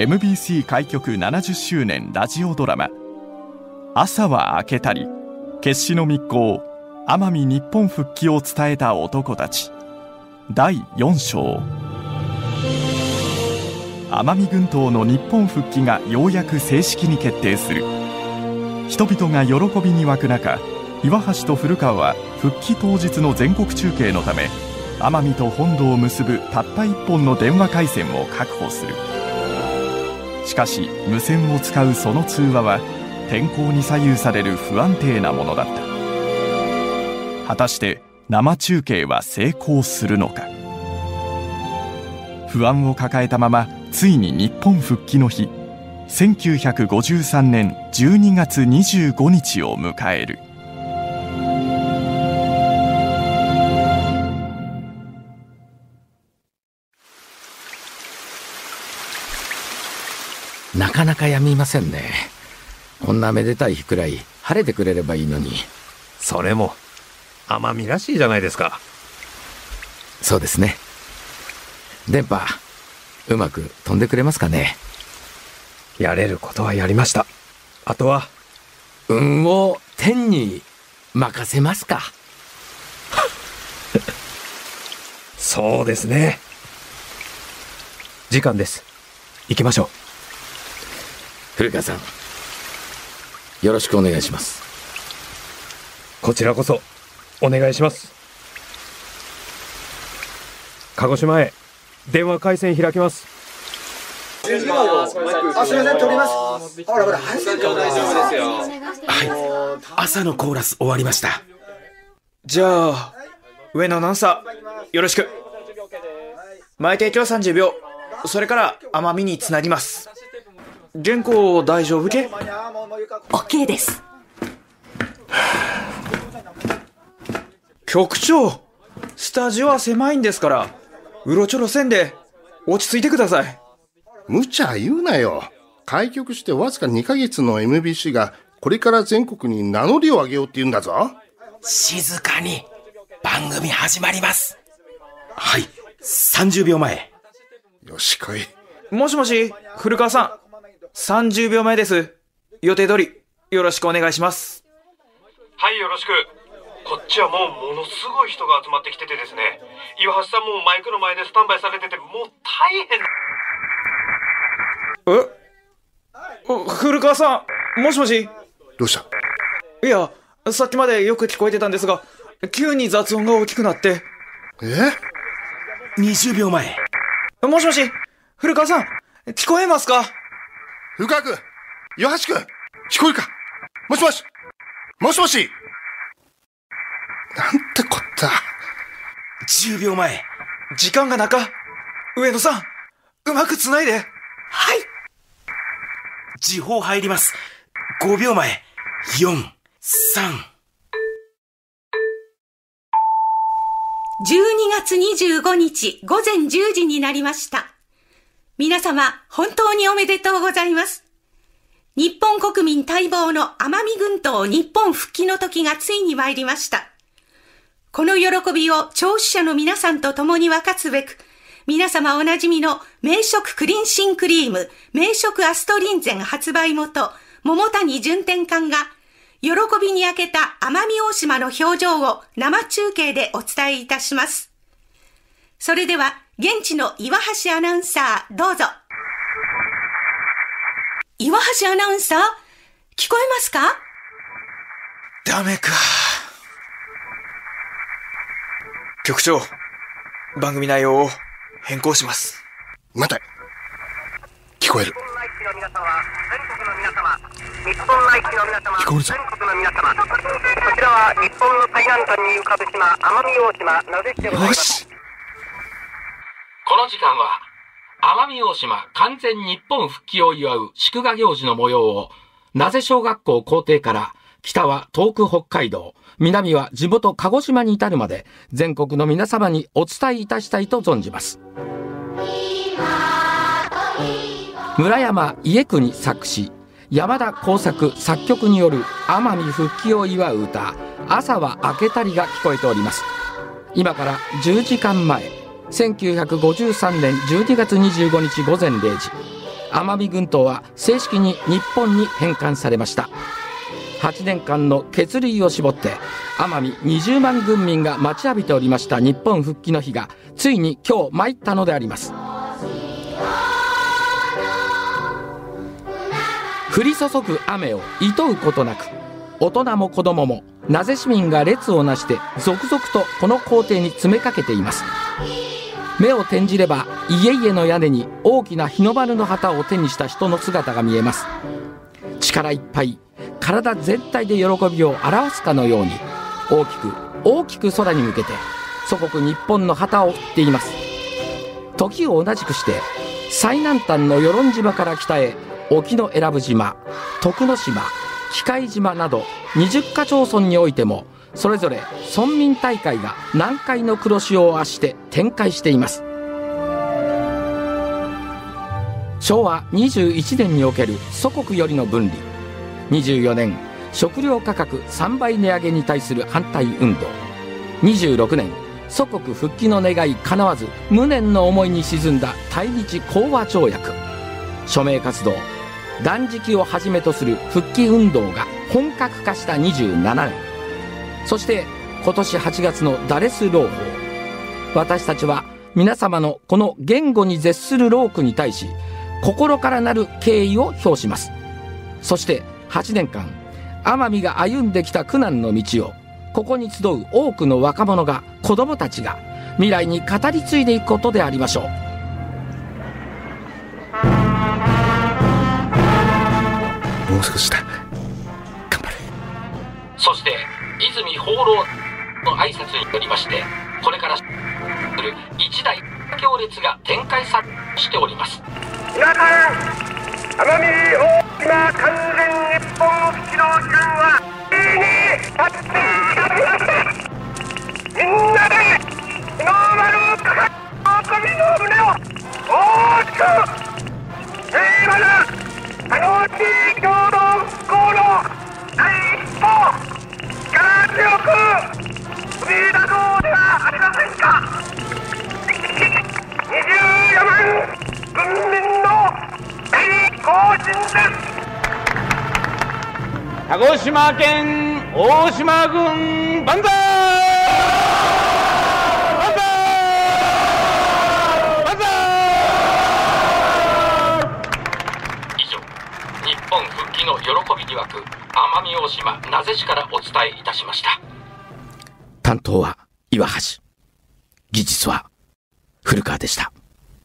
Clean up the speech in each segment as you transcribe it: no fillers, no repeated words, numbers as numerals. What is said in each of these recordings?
MBC 開局70周年ラジオドラマ朝は明けたり、決死の密航、奄美日本復帰を伝えた男たち第4章。奄美群島の日本復帰がようやく正式に決定する。人々が喜びに沸く中、岩橋と古川は復帰当日の全国中継のため、奄美と本土を結ぶたった一本の電話回線を確保する。しかし無線を使うその通話は天候に左右される不安定なものだった。果たして生中継は成功するのか。不安を抱えたままついに日本復帰の日、1953年12月25日を迎える。 なかなかやみませんね。こんなめでたい日くらい晴れてくれればいいのに。 それも奄美らしいじゃないですか。 そうですね。電波うまく飛んでくれますかね。 やれることはやりました。あとは運を天に任せますか。 そうですね。時間です。行きましょう。 古川さん、よろしくお願いします。 こちらこそお願いします。鹿児島へ電話回線開きます。 すみません、取ります。ほらほら、大丈夫ですよ。 はい、朝のコーラス終わりました。 じゃあ上のアナウンサーよろしく。前提供30秒、それから奄美につなぎます。原稿大丈夫け？ OK です。 局長、スタジオは狭いんですから、うろちょろせんで落ち着いてください。 無茶言うなよ。開局してわずか2ヶ月の MBC がこれから全国に名乗りを上げようって言うんだぞ。 静かに。番組始まります。はい、30秒前。 よし来い。 もしもし、古川さん、30秒前です。予定通りよろしくお願いします。 はい、よろしく。こっちはもうものすごい人が集まってきててですね、岩橋さんもマイクの前でスタンバイされてて、もう大変。 古川さん、もしもし。 どうした？ いや、さっきまでよく聞こえてたんですが、急に雑音が大きくなって。 20秒前。 もしもし、古川さん、聞こえますか？ 古川君、岩橋君、聞こえるか？もしもし、もしもし。なんてこった。 10秒前。 時間がなか。上野さん、うまくつないで。はい。 時報入ります。5秒前。4、3。 12月25日午前10時になりました。皆様、本当におめでとうございます。日本国民待望の奄美群島日本復帰の時がついに参りました。この喜びを聴取者の皆さんと共に分かつべく、皆様おなじみの名食クリンシンクリーム、名食アストリンゼン発売元、桃谷順天館が、喜びに焼けた奄美大島の表情を生中継でお伝えいたします。それでは、現地の岩橋アナウンサー、どうぞ。岩橋アナウンサー、聞こえますか？ ダメか。局長、番組内容を変更します。 待て。聞こえる。聞こえるぞ。 こちらは日本の最南端に浮かぶ島、奄美大島、名瀬市でございます。 この時間は奄美大島完全日本復帰を祝う祝賀行事の模様を、名瀬小学校校庭から北は遠く北海道、南は地元鹿児島に至るまで全国の皆様にお伝えいたしたいと存じます。村山家国作詞、山田耕作作曲による奄美復帰を祝う歌、朝は明けたりが聞こえております。今から10時間前、1953年12月25日午前0時、 奄美群島は正式に日本に返還されました。8年間の血涙を絞って奄美20万軍民が待ちわびておりました日本復帰の日がついに今日参ったのであります。降り注ぐ雨をいとうことなく、大人も子供も名瀬市民が列をなして続々とこの校庭に詰めかけています。目を転じれば家々の屋根に大きな日の丸の旗を手にした人の姿が見えます。力いっぱい体全体で喜びを表すかのように大きく空に向けて祖国日本の旗を振っています。時を同じくして最南端の与論島から北へ沖永良部島、徳之島、喜界島など20カ町村においてもそれぞれ村民大会が南海の黒潮を圧して展開しています。昭和21年における祖国よりの分離、24年食料価格3倍値上げに対する反対運動、26年祖国復帰の願い叶わず無念の思いに沈んだ対日講和条約、署名活動、断食をはじめとする復帰運動が本格化した27年、そして今年8月のダレス労法、私たちは皆様のこの言語に絶する労苦に対し心からなる敬意を表します。そして8年間奄美が歩んできた苦難の道をここに集う多くの若者が、子供たちが未来に語り継いでいくことでありましょう。 もう少しだ、頑張れ。 そして泉放浪の挨拶によりまして、これからする一大行列が展開されしております。 皆さん、奄美大島完全日本復帰の時間はついに立っていました。みんなで日の丸を掲げ、喜びの胸を大きく、平和な楽しい共同復興の第一歩、力強く踏み出そうではありませんか。24万軍民の大行進です。 鹿児島県大島郡万歳！万歳！万歳！ 以上、日本復帰の喜びに沸く奄美大島名瀬市からお伝えいたしました。担当は岩橋、技術は古川でした。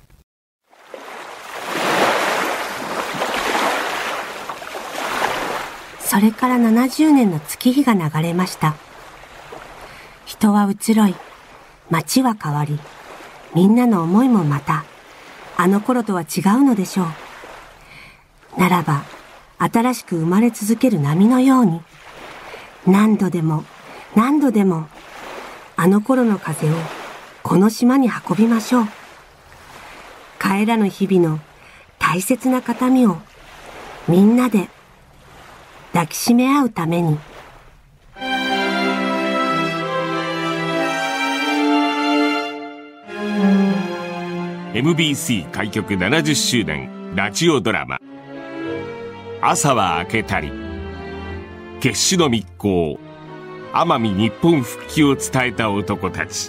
それから70年の月日が流れました。人は移ろい、街は変わり、みんなの思いもまた、あの頃とは違うのでしょう。ならば、新しく生まれ続ける波のように、何度でも、何度でも、あの頃の風をこの島に運びましょう。帰らぬ日々の大切な形見を、みんなで、抱きしめ合うために。 MBC 開局70周年ラジオドラマ、朝は明けたり、決死の密航、奄美日本復帰を伝えた男たち。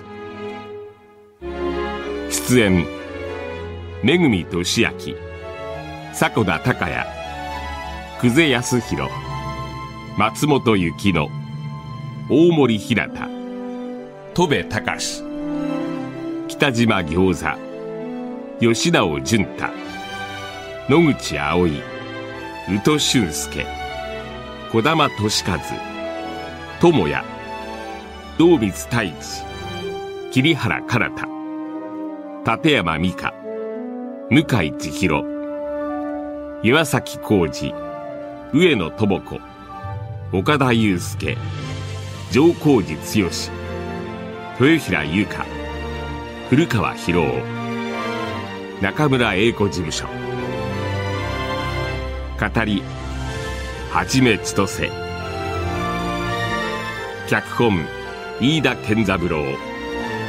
出演、めぐみとしあき、迫田孝也、久世康弘、松本幸乃、大森ひなた、戸部隆、北島餃子、吉直淳太、野口葵、宇都俊介、児玉俊和、智也、道光太一、桐原かなた、立山美香、向井千尋、岩崎浩二、上野智子、岡田祐介、城浩二剛、豊平優香、古川博夫、中村英子事務所。語り、はじめ千歳。脚本、飯田健三郎。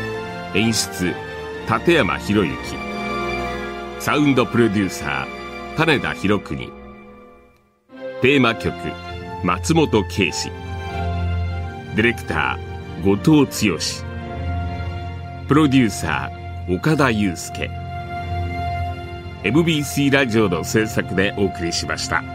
演出、立山博之。サウンドプロデューサー、 種田博邦、テーマ曲松本圭司、ディレクター後藤剛、プロデューサー岡田祐介、MBC ラジオの制作でお送りしました。